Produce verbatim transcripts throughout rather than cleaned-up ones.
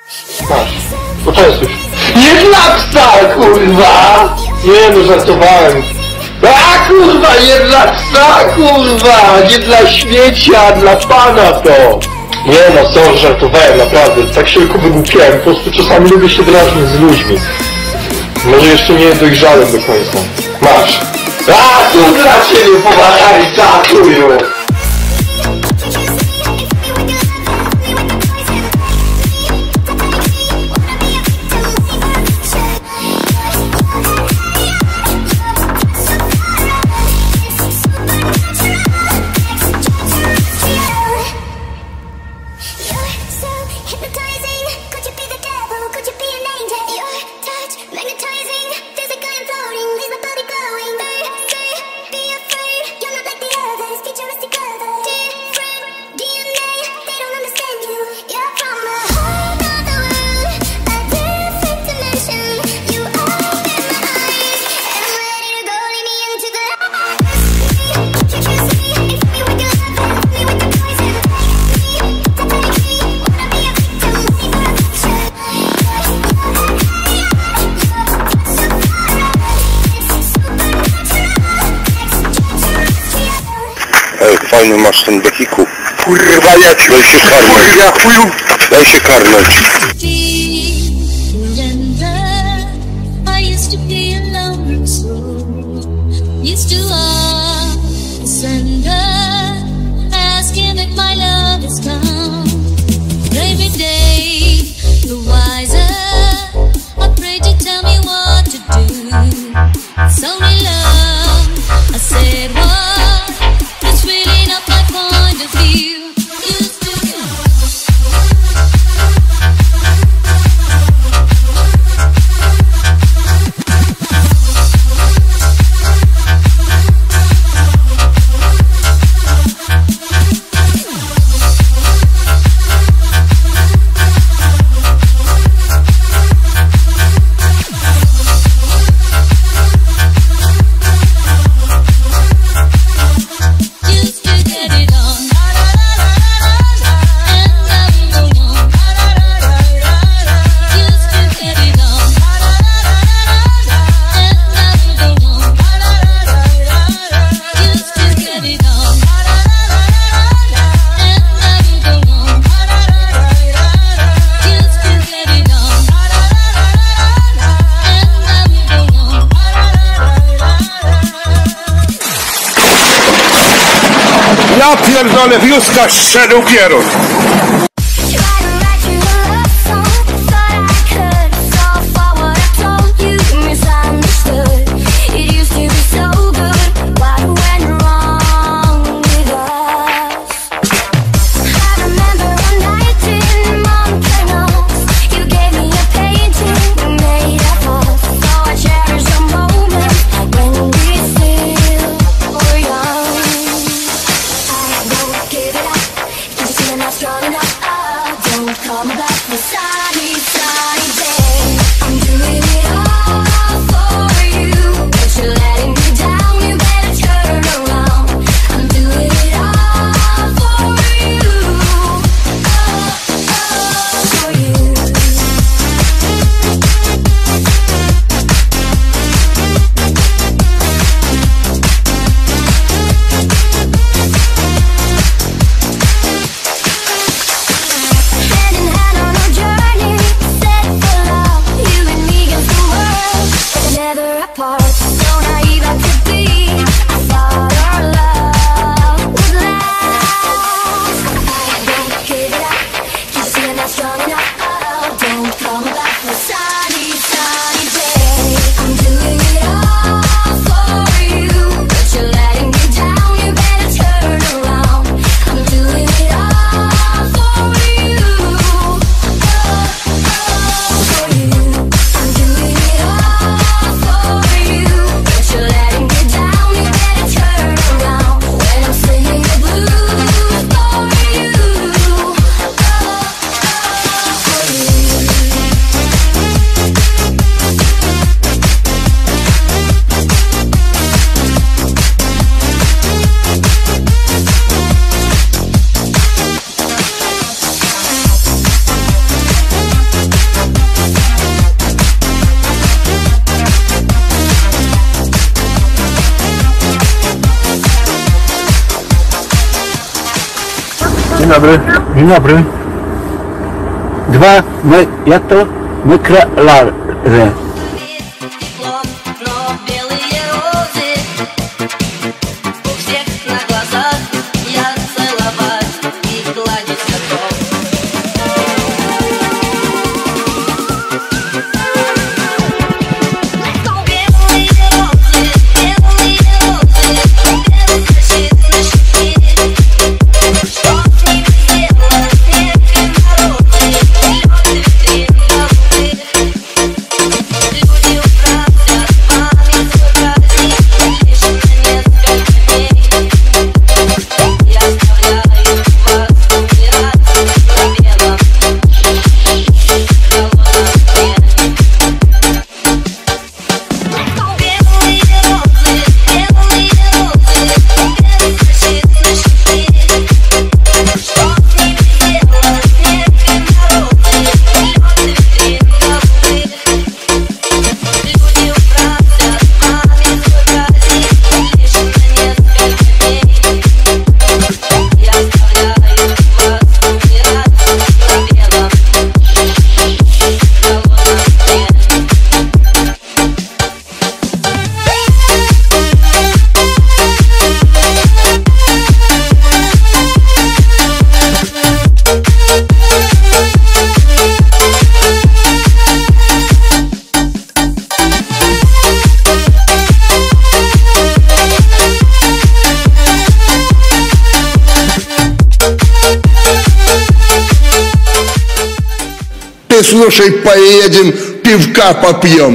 Masz. Poczęstuj. Nie dla psa, kurwa! Nie no, żartowałem. A kurwa, nie dla psa, kurwa! Nie dla śmiecia, dla pana to! Nie no, co, żartowałem, naprawdę. Tak się tylko wygłupiałem. Po prostu czasami lubię się drażnić z ludźmi. Może jeszcze nie dojrzałem do końca. Masz. A tu dla ciebie powalali, czakuju! Ej, fajny masz ten bekiku. Kurwa jedź, daj się karnąć. Ja chuju. Daj się karnąć. Ja pierdolę, wiózka strzelił pierun. Head and head dobry. Dzień dobry. Dwa, my, jak to? Mikrolary. Слушай, поедем, пивка попьем.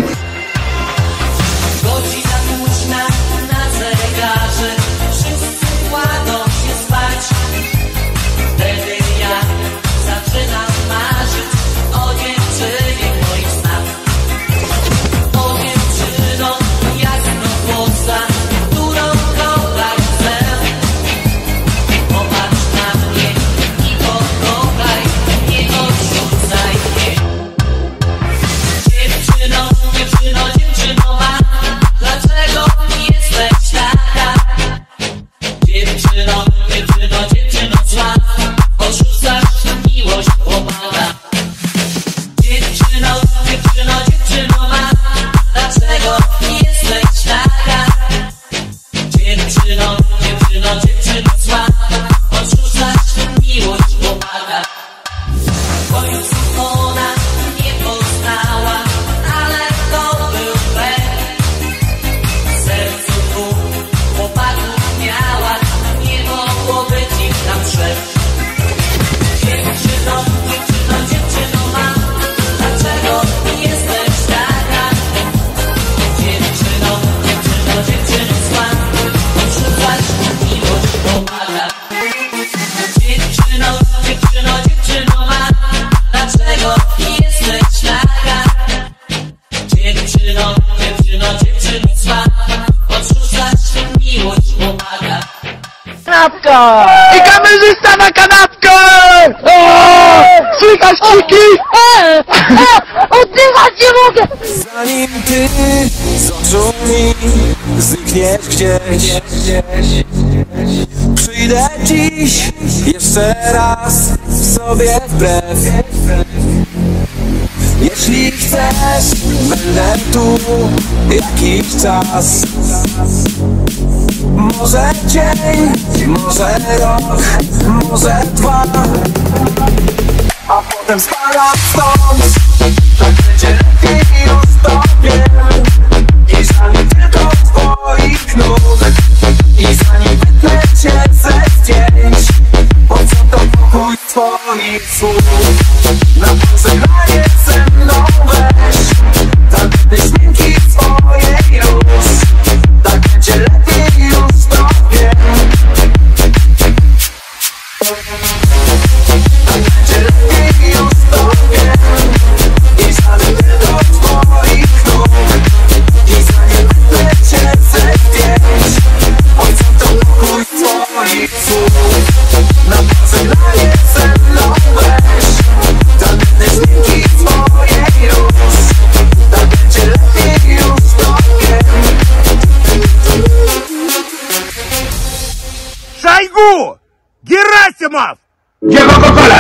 Kanapka! I kamerzysta na kanapkę! Słychać krzyki! Oddychać nie mogę! Zanim ty z oczu mi znikniesz gdzieś, przyjdę dziś jeszcze raz sobie wbrew. Jeśli chcesz, będę tu jakiś czas. Może dzień, może rok, może dwa, a potem spadam stąd. Tak będzie lepiej, już to wiem. I żal tylko twoich nóg. I zanim wytnę cię ze zdjęć, po co to pokój twoich słów? Na pożegnanie ze mną weź tandety śminki swojej już. Tak będzie lepiej, już to wiem. Tak będzie lepiej, już to wiem. I żal tylko twoich nóg. I zanim wytnę cię ze zdjęć, po co to pokój twoich słów? Na pożegnanie ze mną weź tandety śminki swojej już. Tak będzie lepiej, już to wiem. Шойгу! Герасимов! Gdzie Coca-Cola?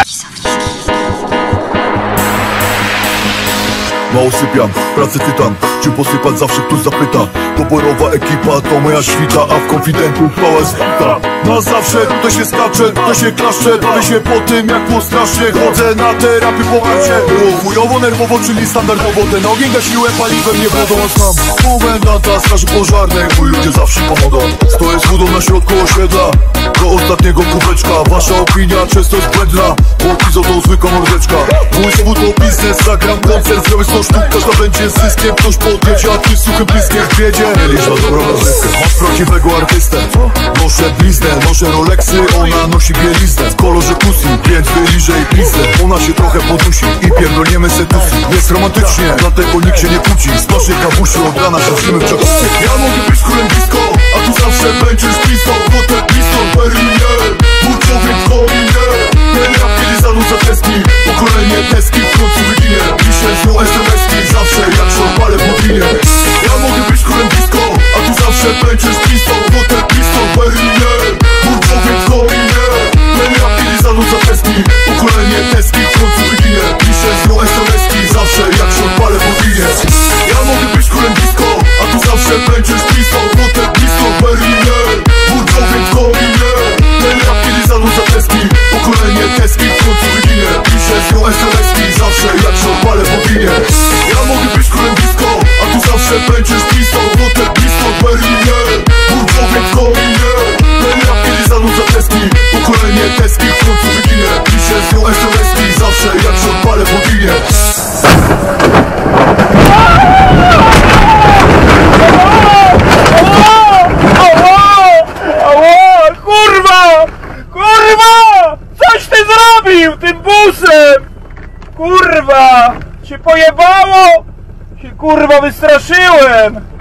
Mało sypiam, pracę tytan. Czy posypać zawsze ktoś zapyta. Doborowa ekipa to moja świta, a w konfidentu chwała zwita. Na zawsze to się skacze, to się klaszcze. Bawię się po tym jak było strasznie. Chodzę na terapię po warcie. Było chujowo, nerwowo, czyli standardowo. Ten ogień gasiłem paliwem, nie wodą, a znam komendanta straży pożarnej. Moi ludzie zawsze pomogą. Stoję z wódą na środku osiedla. Do ostatniego kubeczka. Wasza opinia często jest błędna, bo pizą to zwykła mordeczka. Mój swój to biznes, zagram koncert, zrobię sto sztuk, każda będzie z zyskiem. Ktoś podjedzie, a ty suchem bliskiem w biedzie. Nie licz na dobrą rozrywkę. Masz prawdziwego artystę. Noszę bliznę, noszę Rolexy, ona nosi bieliznę w kolorze pussy, więc wyliżej bliznę. Ona się trochę podusi i pierdolniemy setusy. Jest romantycznie, dlatego nikt się nie kłóci. Z naszej kawusi od rana życzymy w czakusie. Ja mogę być królem disco, a tu zawsze będziesz blisko. Hotel blisko w Berlinie, mój człowiek w Kolinie. Ten rap kiedy zanudza testki, pokolenie deski w końcu wyginie. Piszę z nią es em eski, zawsze jak się odpalę po winie. Ja mogę być królem disco, a tu zawsze będziesz blisko. Hotel blisko w Berlinie, mój człowiek w Kolinie. Ten rap kiedy zanudza testki, pokolenie deski w końcu wyginie. Piszę z nią es em eski, zawsze jak się odpalę po winie. Ja mogę być królem disco, a tu zawsze będziesz blisko. Hotel blisko w Berlinie, mój człowiek w Kolinie. Ten rap kiedy zanudza testki, pokolenie deski w końcu wyginie. Piszę z nią es em eski, zawsze jak się odpalę po winie. Ja mogę być królem disco, a tu zawsze będziesz blisko. Hotel blisko w Berlinie, mój człowiek w Kolinie. Ten rap kiedy zanudza testki, pokolenie deski w końcu wyginie. Piszę z nią es em eski, zawsze jak się odpalę po winie. Kurwa! Kurwa! Coś ty zrobił tym busem! Kurwa! Cię pojebało? Się kurwa wystraszyłem!